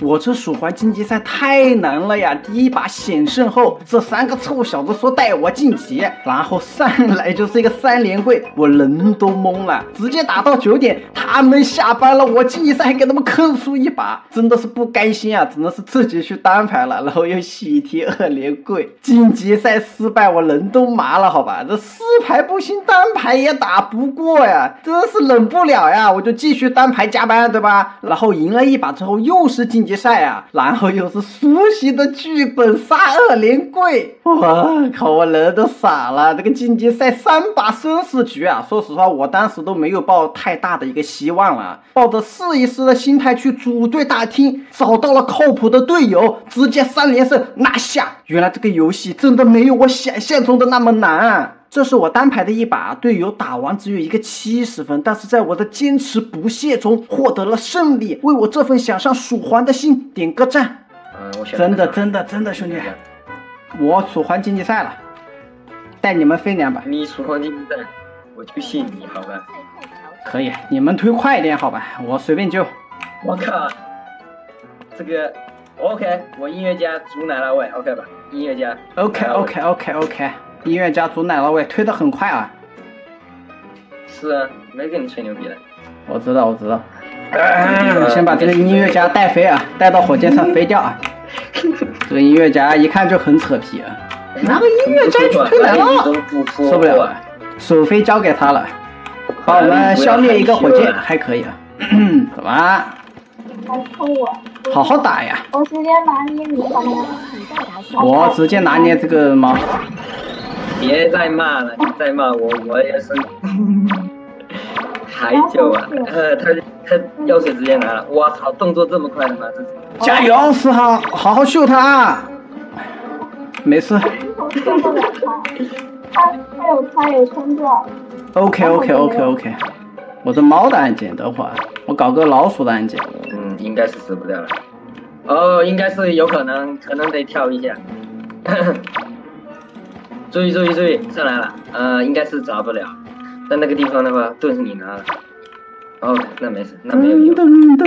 我这蜀环晋级赛太难了呀！第一把险胜后，这3个臭小子说带我晋级，然后上来就是一个3连跪，我人都懵了，直接打到9点，他们下班了，我晋级赛还给他们坑输一把，真的是不甘心啊，只能是自己去单排了，然后又喜提2连跪，晋级赛失败，我人都麻了，好吧，这4排不行，单排也打不过呀，真是忍不了呀，我就继续单排加班，对吧？然后赢了一把之后又是晋级赛啊，然后又是熟悉的剧本杀2连跪，我靠，我人都傻了，这个晋级赛3把生死局啊，说实话我当时都没有抱太大的一个希望了，抱着试一试的心态去组队大厅，找到了靠谱的队友，直接3连胜拿下。原来这个游戏真的没有我想象中的那么难。这是我单排的一把，队友打完只有一个70分，但是在我的坚持不懈中获得了胜利，为我这份想上蜀环的心点个赞。真的兄弟，我蜀环晋级赛了，带你们飞2把。 你蜀环晋级赛，我就信你，好吧？ 可以，你们推快一点，好吧？我随便救。 我靠，这个 OK， 我音乐家煮奶酪味 OK 吧？音乐家 OK， 音乐家煮奶酪味推得很快啊。 是啊，没跟你吹牛逼的。 我知道。先把这个音乐家带飞啊，带到火箭上飞掉啊。这个音乐家一看就很扯皮啊，拿个音乐家去推奶酪，受不了了，手飞交给他了，帮我们消灭一个火箭还可以啊。怎么？ 来抽我！ 好好打呀！ 我直接拿捏你好吗？ 我直接拿捏这个猫。 别再骂了，你再骂我也是。还久啊！他药水直接拿了，我操，动作这么快的吗？这加油，4号，好好秀他啊！没事。 他有冲撞。 OK。我这猫的按键，等会儿我搞个老鼠的按键。 应该是死不掉了。哦，应该是有可能得跳一下。注意，上来了。应该是砸不了。但那个地方的话，盾是你拿了。哦，那没事，那没有用。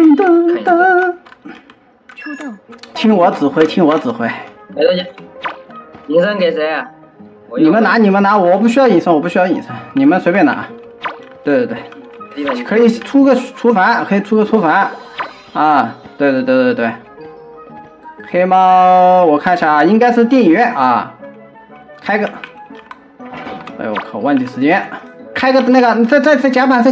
出动。 听我指挥。 没东西。隐身给谁啊？ 你们拿，我不需要隐身，你们随便拿。对。可以出个厨房，啊，对。黑猫，我看一下，应该是电影院啊，开个，哎呦我靠，忘记时间，开个那个，再加班，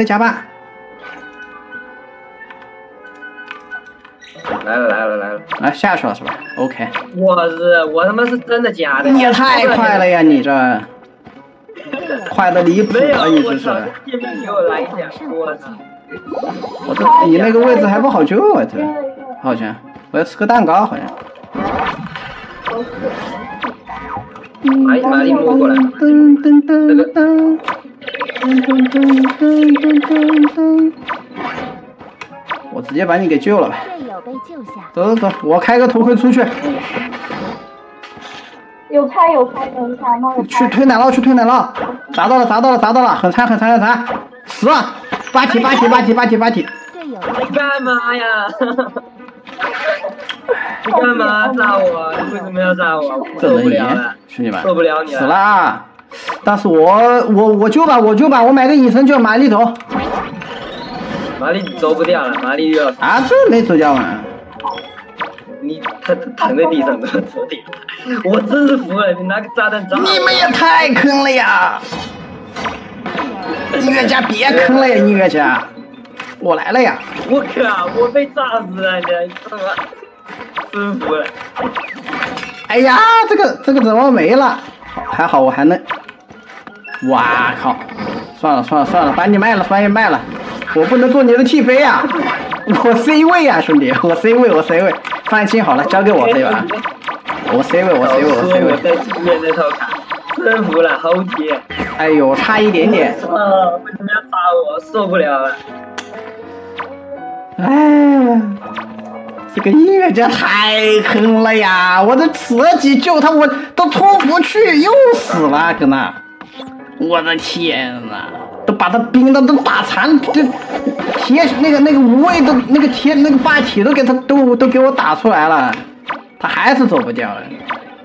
来了， 来下去了是吧 ？OK。 我他妈是真的假的？ 你也太快了呀，你这。快的离谱了，你这是！ 给我来一下，我操！ 我这你那个位置还不好救啊，这好像我要吃个蛋糕，好像。 玛丽摸过来。 我直接把你给救了吧。走，我开个头盔出去。 有开，等一下，那我去推奶酪，砸到了，很惨，死啊！八体。 你干嘛呀？你干嘛炸我？你为什么要炸我？受不了了， 兄弟们， 受不了你了。 死啦！但是我救吧，我买个隐身救玛丽走。 玛丽走不掉了，玛丽又要啊，这没走掉嘛。 他躺在地上都走点，我真是服了！你拿个炸弹炸！ 你们也太坑了呀！音乐家别坑了呀，音乐家，我来了呀！ 我靠，我被炸死了，你他妈真服了！ 哎呀，这个怎么没了？还好我还能，哇靠！算了，把你卖了，我不能做你的替飞呀！我 C 位呀，兄弟，我 C 位，放心好了，交给我这把。我 C 位。 我在前面那套卡，真服了，好铁。 哎呦，差一点点。 为什么要打我？受不了了。 哎，这个音乐家太坑了呀！我这刺激救他，我都冲不去，又死了，搁那。我的天哪，都把他冰的都打残，这铁那个无畏的那个铁那个霸体都给他都给我打出来了，他还是走不掉了。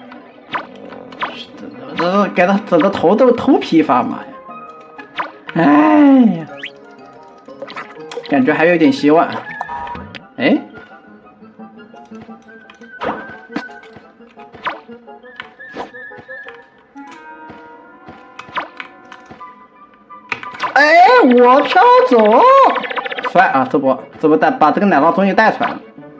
这给他整个头都头皮发麻呀！哎呀，感觉还有点希望。哎。哎，我飘走，帅啊！这不把这个奶酪终于带出来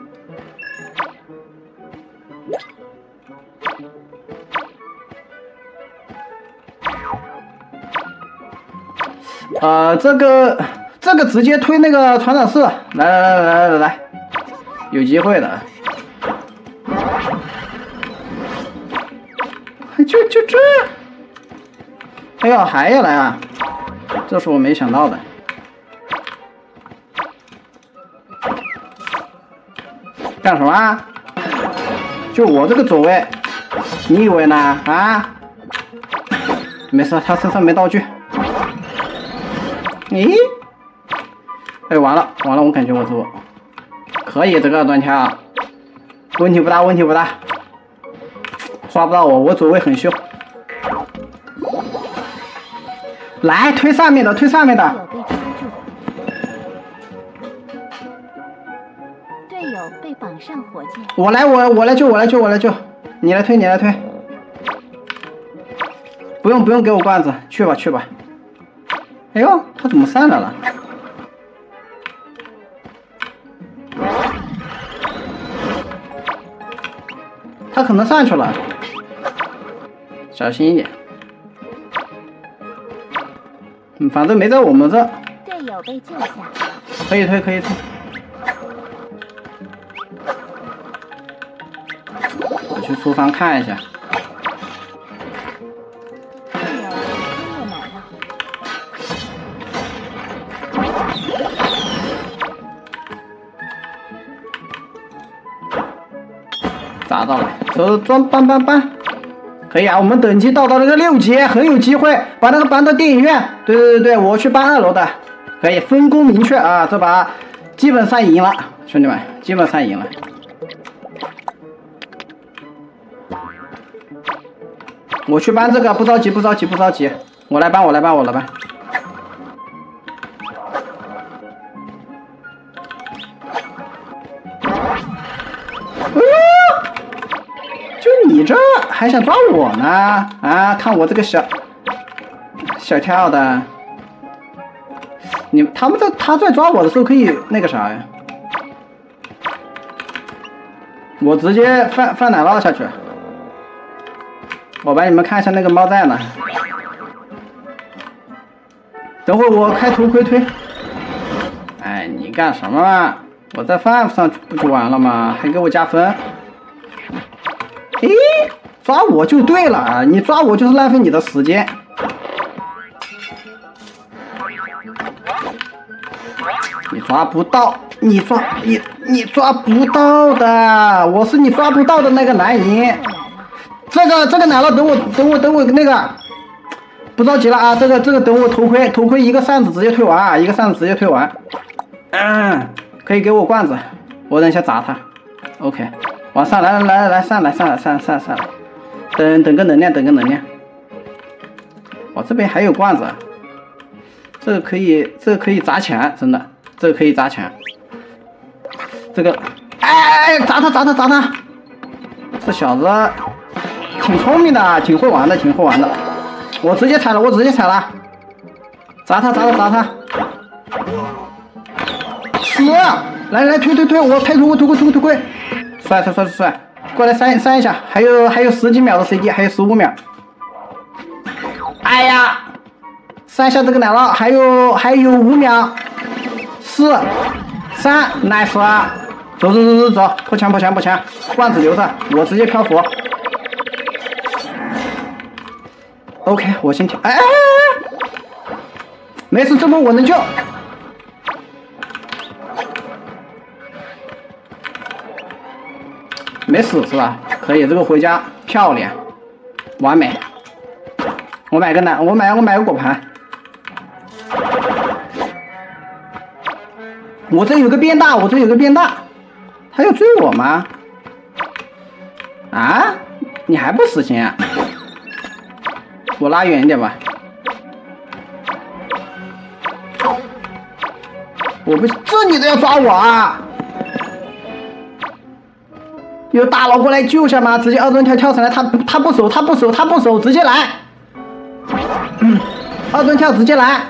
了。这个直接推那个船长室，来，有机会的。就这，哎呦，还要来啊！这是我没想到的。干什么啊？就我这个走位，你以为呢？啊？没事，他身上没道具。咦？哎，完了，我感觉我走可以，这个断枪，问题不大。抓不到我走位很秀。来，推上面的。 队友被绑上火箭。 我来救，你来推。不用给我罐子，去吧。哎呦，他怎么上来了？他可能上去了，小心一点。反正没在我们这。 队友被救下。 可以推。我去厨房看一下。 队友被奶酪。 砸到了，走，装搬。可以啊，我们等级到那个6级，很有机会把那个搬到电影院。对，我去搬2楼的，可以分工明确啊，这把基本上赢了，兄弟们，基本上赢了。我去搬这个，不着急，我来搬。就你这还想抓我呢？啊，看我这个小跳的，他在抓我的时候可以那个啥呀？我直接放奶酪下去。我帮你们看一下那个猫在呢。等会我开头盔推。哎，你干什么嘛？我再放上去不就完了吗？还给我加分？诶，抓我就对了啊！你抓我就是浪费你的时间。你抓不到，你抓不到的，我是你抓不到的那个男人。这个奶酪，等我那个，不着急了啊！这个等我头盔一个扇子直接推完啊，一个扇子直接推完。可以给我罐子，我等一下砸他。OK， 往上来，上来。等个能量。我这边还有罐子，这个可以砸钱，真的，这个可以砸钱。这个，哎，砸他！这小子挺聪明的，挺会玩的。我直接踩了，砸他！死！来推！我推盔！帅！过来扇一下，还有10几秒的 CD， 还有15秒。哎呀，扇下这个奶酪，还有5秒，4、3 ，nice 啊！走，破墙，罐子留着，我直接漂浮。OK， 我先跳，哎，没事，这波我能救。没死是吧？可以，这个回家漂亮，完美。我买个果盘。 我这有个变大，我这有个变大，他要追我吗？啊？你还不死心啊？我拉远一点吧。我不，这你都要抓我啊？有大佬过来救一下吗？直接二蹲跳跳上来，他不守，直接来。二蹲跳直接来。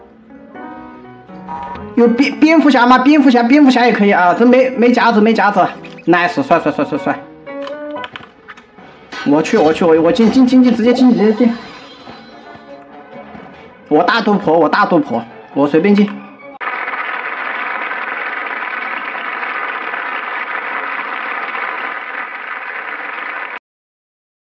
有蝙蝠侠吗？蝙蝠侠也可以啊，这没夹子，nice， 帅。我进，直接进。我大肚婆，我随便进。